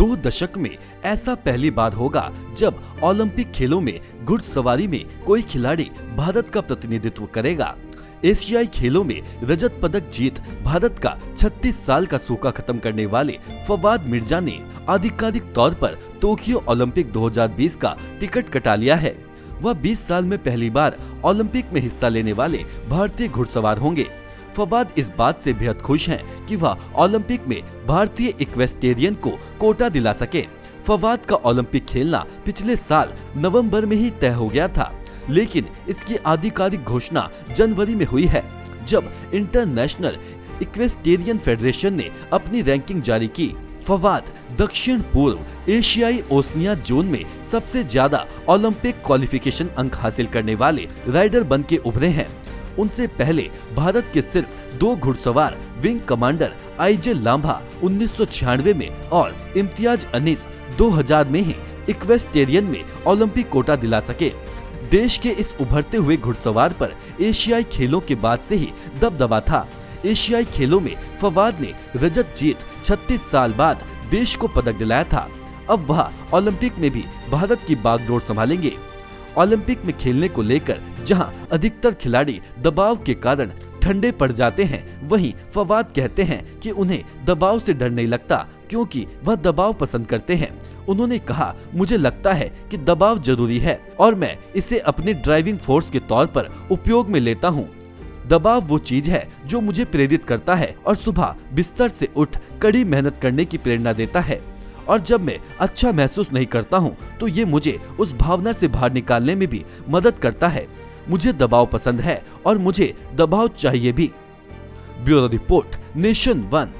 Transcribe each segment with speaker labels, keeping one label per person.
Speaker 1: 2 दशक में ऐसा पहली बार होगा जब ओलंपिक खेलों में घुड़सवारी में कोई खिलाड़ी भारत का प्रतिनिधित्व करेगा। एशियाई खेलों में रजत पदक जीत भारत का 36 साल का सूखा खत्म करने वाले फवाद मिर्जा ने आधिकारिक तौर पर टोक्यो ओलंपिक 2020 का टिकट कटा लिया है। वह 20 साल में पहली बार ओलंपिक में हिस्सा लेने वाले भारतीय घुड़सवार होंगे। फवाद इस बात से बेहद खुश हैं कि वह ओलंपिक में भारतीय इक्वेस्टेरियन को कोटा दिला सके। फवाद का ओलंपिक खेलना पिछले साल नवंबर में ही तय हो गया था, लेकिन इसकी आधिकारिक घोषणा जनवरी में हुई है, जब इंटरनेशनल इक्वेस्टेरियन फेडरेशन ने अपनी रैंकिंग जारी की। फवाद दक्षिण पूर्व एशियाई ओशनिया जोन में सबसे ज्यादा ओलंपिक क्वालिफिकेशन अंक हासिल करने वाले राइडर बन के उभरे हैं। उनसे पहले भारत के सिर्फ 2 घुड़सवार विंग कमांडर आईजे लांभा 1996 में और इम्तियाज अनीस 2000 में ही इक्वेस्टेरियन में ओलंपिक कोटा दिला सके। देश के इस उभरते हुए घुड़सवार पर एशियाई खेलों के बाद से ही दबदबा था। एशियाई खेलों में फवाद ने रजत जीत 36 साल बाद देश को पदक दिलाया था। अब वह ओलंपिक में भी भारत की बागडोर संभालेंगे। ओलंपिक में खेलने को लेकर जहां अधिकतर खिलाड़ी दबाव के कारण ठंडे पड़ जाते हैं, वहीं फवाद कहते हैं कि उन्हें दबाव से डर नहीं लगता, क्योंकि वह दबाव पसंद करते हैं। उन्होंने कहा, मुझे लगता है कि दबाव जरूरी है और मैं इसे अपनी ड्राइविंग फोर्स के तौर पर उपयोग में लेता हूँ। दबाव वो चीज है जो मुझे प्रेरित करता है और सुबह बिस्तर से उठ कड़ी मेहनत करने की प्रेरणा देता है, और जब मैं अच्छा महसूस नहीं करता हूँ तो ये मुझे उस भावना से बाहर निकालने में भी मदद करता है। मुझे दबाव पसंद है और मुझे दबाव चाहिए भी। Bureau report, Nation One.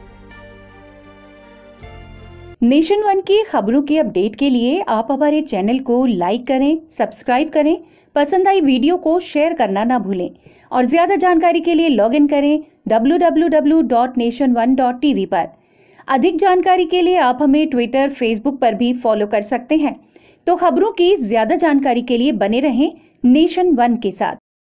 Speaker 2: Nation One की खबरों के अपडेट के लिए आप हमारे चैनल को लाइक करें, सब्सक्राइब करें, पसंद आई वीडियो को शेयर करना ना भूलें और ज्यादा जानकारी के लिए लॉग इन करें www.nation1.tv पर। अधिक जानकारी के लिए आप हमें ट्विटर, फेसबुक पर भी फॉलो कर सकते हैं। तो खबरों की ज्यादा जानकारी के लिए बने रहें नेशन वन के साथ।